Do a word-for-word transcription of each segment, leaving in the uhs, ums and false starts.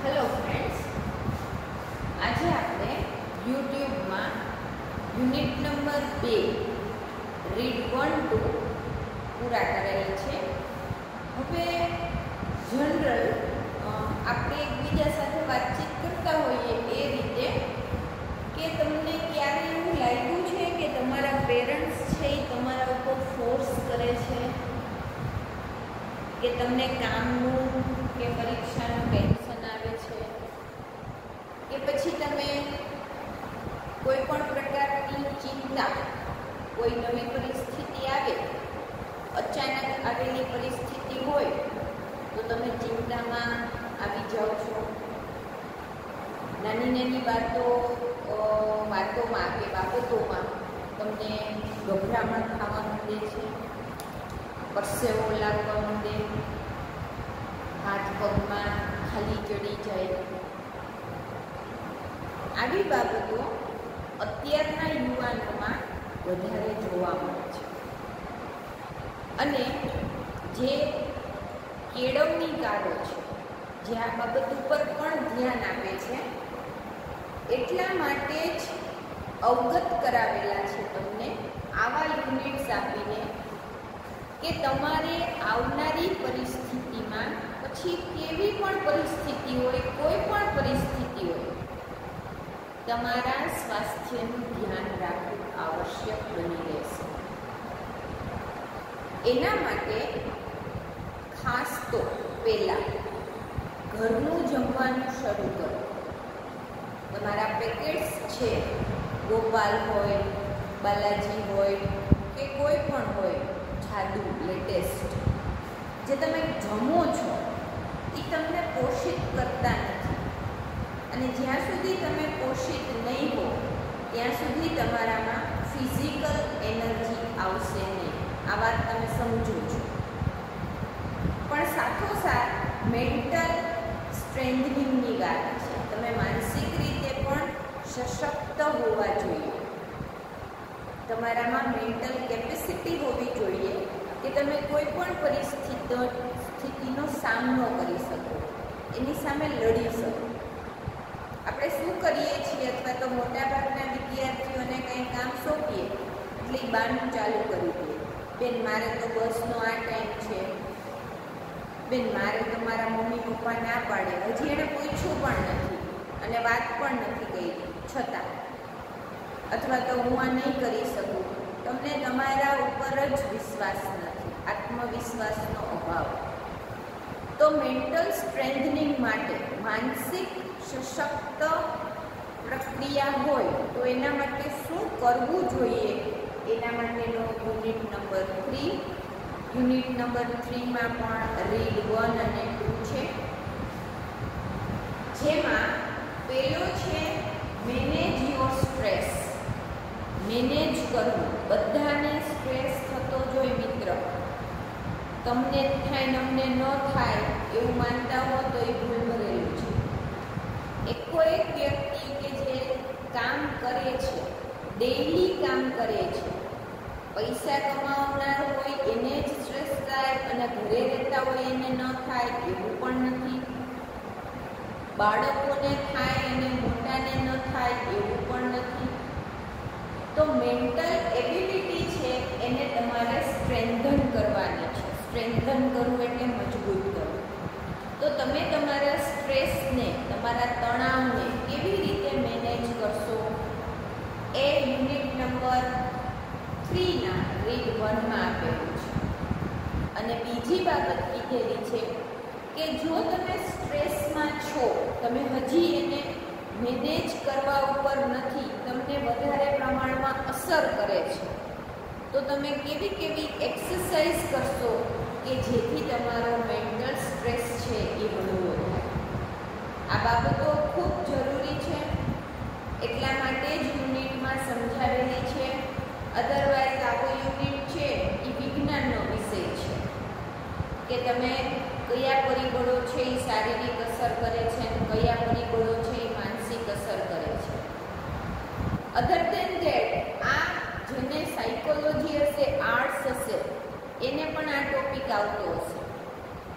Hello friends, આજે આપણે યુટ્યુબમાં યુનિટ નંબર બે રીડ વન ટુ પૂરા કરેલા છે. હવે જનરલ આપણે એકબીજા સાથે વાતચીત કરતા હોઈએ એ રીતે કે તમને ક્યારે એવું લાગ્યું છે કે તમારા પેરેન્ટ્સ છે એ તમારા ઉપર ફોર્સ કરે છે કે તમને કામનું કે પરીક્ષાનું ટેન્શન આવે છે, કે પછી તમે કોઈ પણ પ્રકારની ચિંતા, કોઈ નવી પરિસ્થિતિ આવે, અચાનક આવેલી પરિસ્થિતિ હોય તો તમે ચિંતામાં આવી જાઓ છો. નાની નાની વાતો વાતોમાં કે બાબતોમાં તમને ગભરામણ થવા માંડે છે, પરસેવો લાગવા માંડે, હાથ પગમાં ખાલી ચડી જાય. આવી બાબતો અત્યારના યુવાનોમાં વધારે જોવા મળે છે અને જે કેળવણી કારો છે જે આ બાબત ઉપર પણ ધ્યાન આપે છે એટલા માટે જ અવગત કરાવેલા છે તમને આવા યુનિટ્સ આપીને કે તમારે આવનારી પરિસ્થિતિમાં પછી કેવી પણ પરિસ્થિતિ હોય, કોઈ પણ પરિસ્થિતિ હોય, તમારા સ્વાસ્થ્યનું ધ્યાન રાખવું આવશ્યક બની રહેશે. એના માટે ખાસ તો પહેલાં ઘરનું જમવાનું શરૂ કરો. તમારા પેકેટ્સ છે, ગોપાલ હોય, બાલાજી હોય કે કોઈ પણ હોય, જાદુ લેટેસ્ટ જે તમે જમો છો એ તમને પોષિત કરતા નથી અને જ્યાં સુધી તમે પોષિત નહીં હો ત્યાં સુધી તમારામાં ફિઝિકલ એનર્જી આવશે નહીં. આ વાત તમે સમજો છો. પણ સાથોસાથ મેન્ટલ સ્ટ્રેન્થનિંગની વાત છે. તમે માનસિક રીતે પણ સશક્ત હોવા જોઈએ. તમારામાં મેન્ટલ કેપેસિટી હોવી જોઈએ કે તમે કોઈ પણ પરિસ્થિતિ સ્થિતિનો સામનો કરી શકો, એની સામે લડી શકો. આપણે શું કરીએ છીએ અથવા તો મોટાભાગના વિદ્યાર્થીઓને કંઈ કામ સોંપીએ એટલે એ બહાનું ચાલુ કરી દે. બેન મારે તો બસનો આ ટાઈમ છે, બેન મારે તો મારા મમ્મી પપ્પા ના પાડે, હજી એણે પૂછ્યું પણ નથી અને વાત પણ નથી કરી છતાં, અથવા તો હું આ નહીં કરી શકું. તમને તમારા ઉપર જ વિશ્વાસ નથી, આત્મવિશ્વાસનો અભાવ. તો મેન્ટલ સ્ટ્રેન્થનિંગ માટે માનસિક સશક્ત પ્રક્રિયા હોય તો એના માટે શું કરવું જોઈએ એના માટેનો unit number three. Unit number થ્રીમાં પણ રીડ વન અને ટુ છે, જેમાં પહેલો છે મેનેજ યોર સ્ટ્રેસ. મેનેજ કરવું. બધાને સ્ટ્રેસ થતો જ હોય મિત્ર. તમને થાય ને અમને ન થાય એવું માનતા હો તો એ ભૂલ ભરેલું છે. એકો એક વ્યક્તિ કે જે કામ કરે છે, ડેઈલી કામ કરે છે, પૈસા કમાવનાર હોય એને જ સ્ટ્રેસ થાય અને ઘરે રહેતા હોય એને ન થાય એવું પણ નથી. બાળકોને થાય અને મોટાને ન થાય એવું પણ નથી. તો મેન્ટલ એબિલિટી છે એને તમારે સ્ટ્રેન્થન કરવાની છે. સ્ટ્રેન્થન કરવું એટલે મજબૂત કરવું. તો તમે તમારા સ્ટ્રેસને, તમારા તણાવને કેવી રીતે મેનેજ કરશો એ યુનિટ નંબર થ્રીના રીડ વનમાં આપેલું છે. અને બીજી બાબત કીધેલી છે કે જો તમે સ્ટ્રેસમાં છો, તમે હજી એને મેનેજ કરવા ઉપર નથી, તમને વધારે પ્રમાણમાં અસર કરે છે, તો તમે કેવી કેવી એક્સરસાઇઝ કરશો કે જેથી તમારો મેન્ટલ સ્ટ્રેસ છે એ હળવો થાય. આ બાબતો ખૂબ જરૂરી છે, એટલા માટે જ યુનિટમાં સમજાવેલી છે. અધરવાઇઝ આવો યુનિટ છે એ વિજ્ઞાનનો વિષય છે કે તમે કયા પરિબળો છે એ શારીરિક અસર કરે છે અને કયા પરિબળો છે એ માનસિક અસર કરે છે. અધર દેન ધેટ આ જેને સાયકોલોજી હશે, આર્ટ્સ હશે, એને પણ આ ટોપિક આવતો હશે.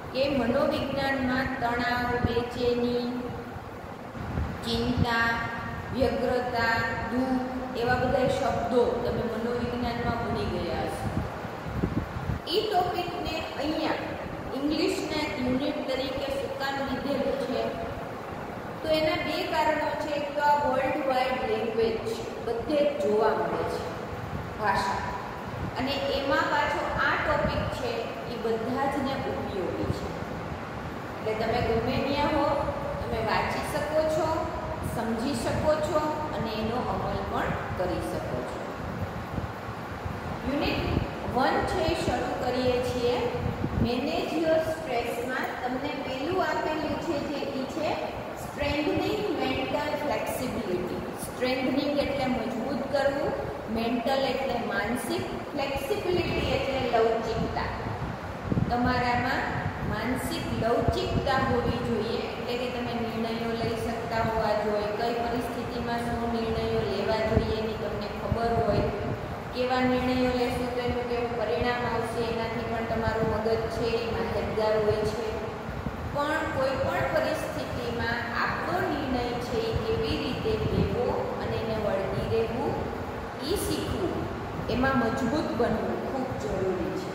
કે મનોવિજ્ઞાનમાં તણાવ, બેચેની, ચિંતા, વ્યગ્રતા, દુઃખ એવા બધા શબ્દો તમે મનોવિજ્ઞાનમાં ભૂલી ગયા હશો. એ ટોપિકને અહીંયા ઇંગ્લિશના યુનિટ તરીકે શું કામ લીધેલું છે? તો એના બે કારણો છે. એક તો આ વર્લ્ડ વાઇડ લેંગ્વેજ બધે જ જોવા મળે છે ભાષા, અને એમાં પાછો આ ટોપિક છે એ બધા જ ને ઉપયોગી છે. એટલે તમે ગમે ત્યાં હો તમે વાંચી શકો છો, સમજી શકો છો અને એનો અમલ પણ કરી શકો છો. યુનિટ વન છે એ શરૂ કરીએ છીએ. મેનેજ યોર સ્ટ્રેસમાં તમને પહેલું આપેલું છે જે એ છે સ્ટ્રેન્થનિંગ મેન્ટલ ફ્લેક્સિબિલિટી. સ્ટ્રેન્થનિંગ એટલે મજબૂત કરવું, મેન્ટલ એટલે માનસિક, ફ્લેક્સિબિલિટી એટલે લવચિકતા. તમારામાં માનસિક લવચિકતા હોવી જોઈએ, એટલે કે તમે નિર્ણયો લઈ શકતા હોવા જોઈએ, કઈ પરિસ્થિતિમાં શું નિર્ણયો લેવા જોઈએ એની તમને ખબર હોય, કેવા નિર્ણયો લેશો તો એનું કેવું પરિણામ આવશે એનાથી પણ તમારું મગજ છે એ માહિતગાર હોય છે. પણ કોઈ પણ પરિસ્થિતિમાં આપણો નિર્ણય છે એ કેવી રીતે લેવો અને એને વળગી રહેવું એ શીખવું, એમાં મજબૂત બનવું ખૂબ જરૂરી છે.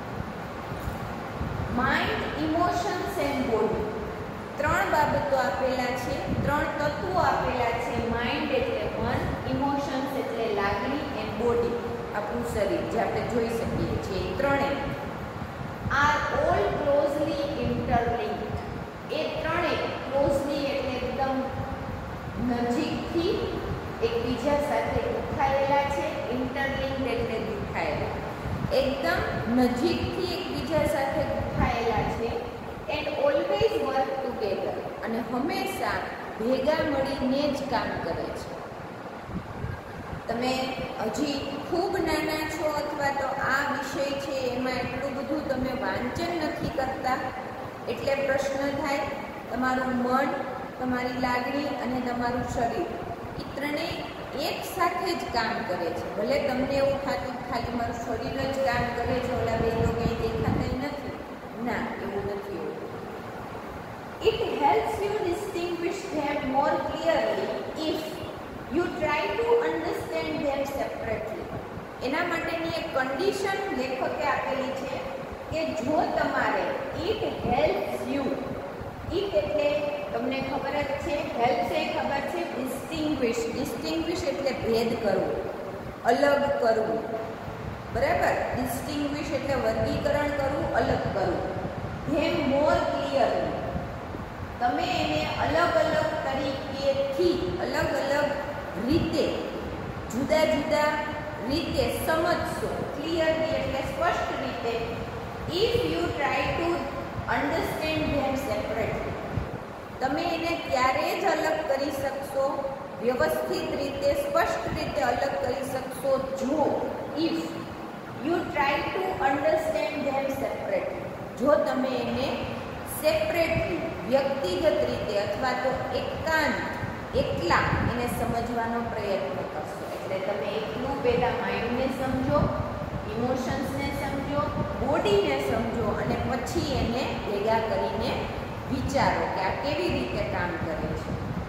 માઇન્ડ, ઇમોશન્સ એન્ડ બોડી ત્રણ બાબતો આપેલા છે, ત્રણ તત્વો આપેલા છે. માઇન્ડ એટલે મન, ઇમોશન્સ એટલે લાગણી એન્ડ બોડી આપણું શરીર જે આપણે જોઈ શકીએ છીએ. એ ત્રણેય આર ઓલ ક્લોઝલી ઇન્ટરલિંક્ડ. એ ત્રણેય ક્લોઝલી એટલે એકદમ નજીકથી એકબીજા સાથે ગૂંથાયેલા છે. ઇન્ટરલિંક્ડ એટલે ગૂંથાયેલા, એકદમ નજીકથી એકબીજા સાથે ગૂંથાયેલા છે. એન્ડ ઓલવેઝ વર્ક ટુગેધર, અને હંમેશા ભેગા મળીને જ કામ કરે છે. તમે હજી ખૂબ નાના છો અથવા તો આ વિષય છે એમાં એટલું બધું તમે વાંચન નથી કરતા, એટલે પ્રશ્ન થાય. તમારું મન, તમારી લાગણી અને તમારું શરીર એ ત્રણેય એક સાથે જ કામ કરે છે. ભલે તમને એવું થતું ખાલી મારું શરીર જ કામ કરે છે, ઓલા બે તો કંઈ દેખાતા નથી, ના, એવું નથી હોતું. It helps you distinguish them more clearly if you try to understand them separately. એના માટેની એક કન્ડિશન લેખકે આપેલી છે કે જો તમારે it helps you, it એટલે તમને ખબર જ છે, helps એ ખબર છે, distinguish, distinguish એટલે ભેદ કરવું, અલગ કરવું, બરાબર. distinguish એટલે વર્ગીકરણ કરવું, અલગ કરવું. them more clearly, તમે એને અલગ અલગ તરીકેથી, અલગ અલગ રીતે, જુદા જુદા રીતે સમજશો. ક્લિયરલી એટલે સ્પષ્ટ રીતે. If you try to understand them separately, તમે એને ત્યારે જ અલગ કરી શકશો, વ્યવસ્થિત રીતે, સ્પષ્ટ રીતે અલગ કરી શકશો જો if you try to understand them separately, જો તમે એને સેપરેટલી, વ્યક્તિગત રીતે અથવા તો એકાંત, એકલા એને સમજવાનો પ્રયત્ન કરશો. એટલે તમે એકલું પહેલાં માઇન્ડને સમજો, ઇમોશન્સને સમજો, બોડીને સમજો અને પછી એને ભેગા કરીને વિચારો કે આ કેવી રીતે કામ કરે છે.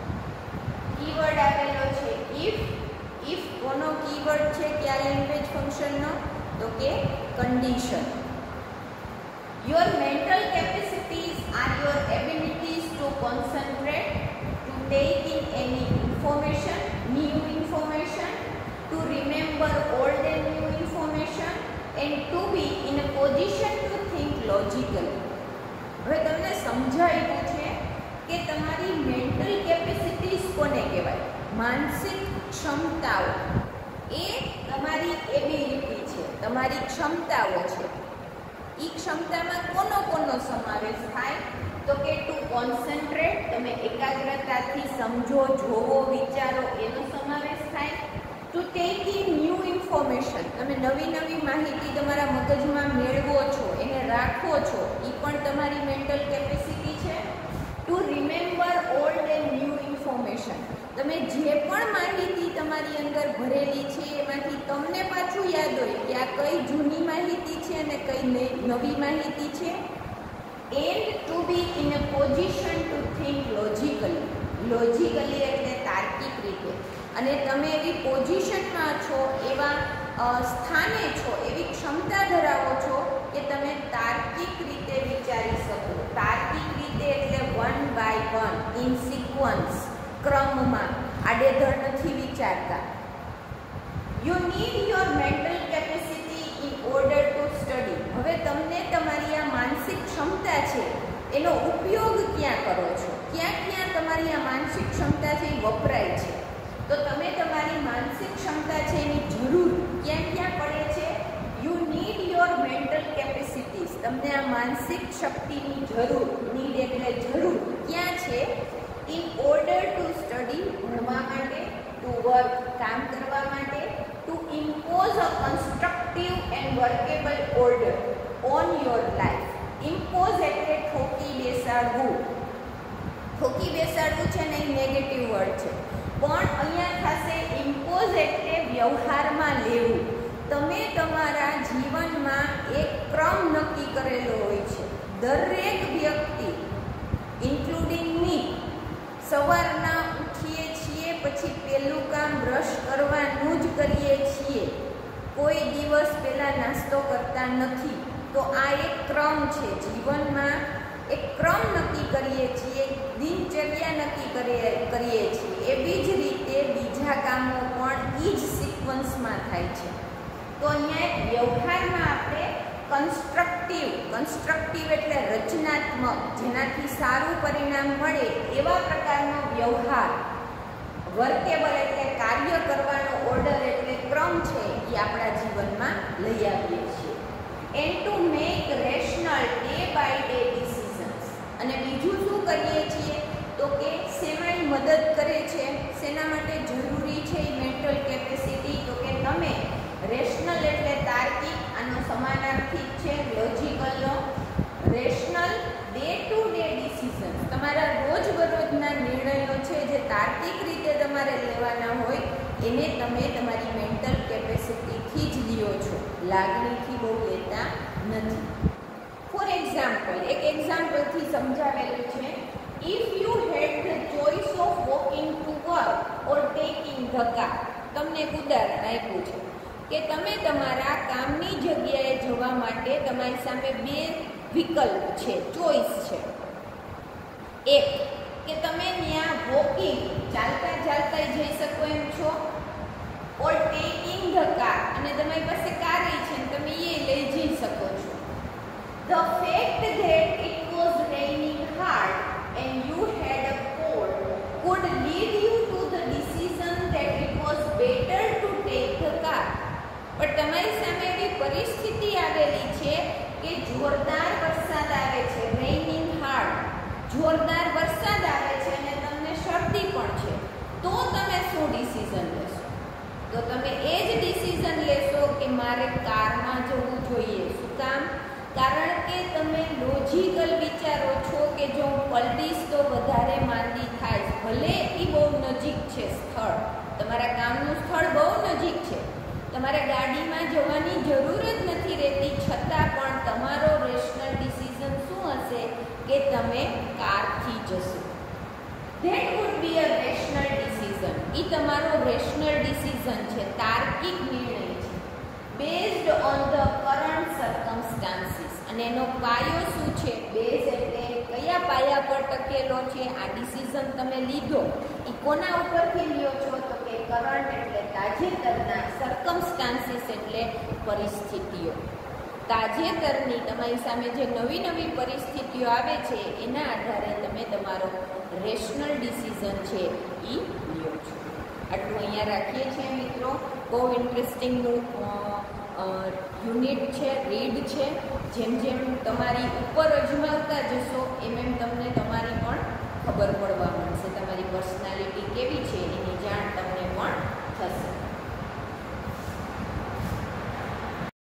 કીવર્ડ આવેલો છે ઇફ. ઇફ કોનો કીવર્ડ છે કયા લેંગ્વેજ ફંક્શનનો? તો કે condition. Your mental capacities are your abilities to concentrate, to take in any information, new information, to remember old and new information and to be in a position to think logically. હવે તમને સમજાયું છે કે તમારી mental કેપેસિટીઝ કોને કહેવાય? માનસિક ક્ષમતાઓ એ તમારી એબિલિટી છે, તમારી ક્ષમતાઓ છે. એ ક્ષમતામાં કોનો કોનો સમાવેશ થાય? તો કે ટુ કોન્સન્ટ્રેટ, તમે એકાગ્રતાથી સમજો, જોવો, વિચારો, એનો સમાવેશ થાય. To take in new information, તમે નવી નવી માહિતી તમારા મગજમાં મેળવો છો, એને રાખો છો, એ પણ તમારી મેન્ટલ કેપેસિટી છે. To remember old and new information, તમે જે પણ માહિતી તમારી અંદર ભરેલી છે એમાંથી તમને પાછું યાદ હોય કે આ કઈ જૂની માહિતી છે અને કઈ નવી માહિતી છે, and to be in a position to think logically. Logically એટલે તાર્કિક રીતે. અને તમે એવી પોઝિશનમાં છો, એવા સ્થાને છો, એવી ક્ષમતા ધરાવો છો કે તમે તાર્કિક રીતે વિચારી શકો. તાર્કિક રીતે એટલે one by one, in sequence, ક્રમમાં, આડેધડ નથી વિચારતા. You need your mental capacity in order to study. હવે તમને તમારી આ માનસિક ક્ષમતા છે એનો ઉપયોગ ક્યાં કરો છો? ક્યાં ક્યાં તમારી આ માનસિક ક્ષમતા છે એ વપરાય છે? તો તમે તમારી માનસિક ક્ષમતા છે એની જરૂર ક્યાં ક્યાં પડે છે? You need your mental capacities. તમને આ માનસિક શક્તિની જરૂર, નીડ એટલે જરૂર, ક્યાં છે? ઇન ઓર્ડર ટુ સ્ટડી, ભણવા માટે, ટુ વર્ક, કામ કરવા માટે, to impose a constructive and workable order on your life. Impose એટલે ઠોકી બેસાડવું. ઠોકી બેસાડવું છે ને એ નેગેટિવ વર્ડ છે, પણ અહીંયા થશે ઇમ્પોઝ એટલે વ્યવહારમાં લેવું. તમે તમારા જીવનમાં એક ક્રમ નક્કી કરેલો હોય છે. દરેક વ્યક્તિ ઇન્ક્લુડિંગ મી સવારના ઉઠીએ છીએ, પછી પહેલું કામ બ્રશ કરવાનું જ કરીએ છીએ. કોઈ દિવસ પહેલાં નાસ્તો કરતા નથી. તો આ એક ક્રમ છે. જીવનમાં એક ક્રમ નક્કી કરીએ છીએ, દિનચર્યા નક્કી કરીએ કરીએ છીએ. એવી જ રીતે બીજા કામો પણ એ જ સિક્વન્સમાં થાય છે. તો અહીંયા એક વ્યવહારમાં આપણે કન્સ્ટ્રક્ટિવ, કન્સ્ટ્રક્ટિવ એટલે રચનાત્મક, જેનાથી સારું પરિણામ મળે એવા પ્રકારનો વ્યવહાર, વર્કેબલ એટલે કાર્ય કરવાનો ઓર્ડર એટલે ક્રમ છે, એ આપણા જીવનમાં લઈ આવીએ છીએ. And to make rational day by day decisions. અને બીજું શું કરીએ છીએ તો કે શેમાં મદદ કરે છે, શેના માટે જરૂરી છે એ મેન્ટલ કેપેસિટી? તો કે તમે રેશનલ એટલે તાર્કિક, આનો સમાનાર્થી છે લોજિકલનો. Rational day to day decisions, તમારા રોજબરોજના નિર્ણયો છે જે તાર્કિક રીતે તમારે લેવાના હોય, એને તમે તમારી મેન્ટલ કેપેસિટીથી જ લ્યો છો, લાગણીથી બહુ લેતા નથી. ફોર એક્ઝામ્પલ, એક એક્ઝામ્પલથી સમજાવેલું છે. If you had the choice of walking to work or taking the car. તમને એક ઉદાહરણ આપ્યું છે કે તમે તમારા કામની જગ્યાએ જવા માટે તમારી સામે બે વિકલ્પ છે, ચોઇસ છે. એક કે તમે ત્યાં વોકિંગ, ચાલતા ચાલતા જઈ શકો એમ છો, ઓર ટેકિંગ ધ કાર, અને તમારી પાસે કાર છે ને તમે એ લઈ જઈ શકો છો. The fact that it was raining hard and you had a cold could lead you to the decision that it was better to take the car. પણ તમારી સામે એવી પરિસ્થિતિ આવેલી છે કે જોરદાર વરસાદ આવે છે, રેઇનિંગ હાર્ડ, જોરદાર વરસાદ આવે છે અને તમને શરદી પણ છે. તો તમે શું ડિસિઝન લેશો? તો તમે એ જ ડિસિઝન લેશો કે મારે કારમાં જવું જોઈએ. શું કામ? કારણ કે તમે લોજિકલ વિચારો છો કે જો હું પલટીશ તો વધારે માંદી થાય. ભલે એ બહુ નજીક છે સ્થળ, તમારા કામનું સ્થળ બહુ નજીક છે, તમારે ગાડીમાં જવાની જરૂર જ નથી રહેતી, છતાં પણ તમારો રેશનલ ડિસિઝન શું હશે કે તમે કારથી જશો. That would be a rational decision. એ તમારો રેશનલ ડિસિઝન છે, તાર્કિક નિર્ણય છે, based on the current circumstances. અને એનો પાયો શું છે? બેઝ એટલે કયા પાયા પર ટકેલો છે આ ડિસિઝન તમે લીધો, એ કોના ઉપરથી લ્યો છો? તો કે કરંટ એટલે તાજેતરના, સર્કમસ્ટાન્સીસ એટલે પરિસ્થિતિઓ. તાજેતરની તમારી સામે જે નવી નવી પરિસ્થિતિઓ આવે છે એના આધારે તમે તમારો રેશનલ ડિસિઝન છે એ લ્યો છો. આટલું અહીંયા રાખીએ છીએ મિત્રો. બહુ ઇન્ટરેસ્ટિંગનું યુનિટ છે, રીડ છે. જેમ જેમ તમારી ઉપર અજમાવતા જશો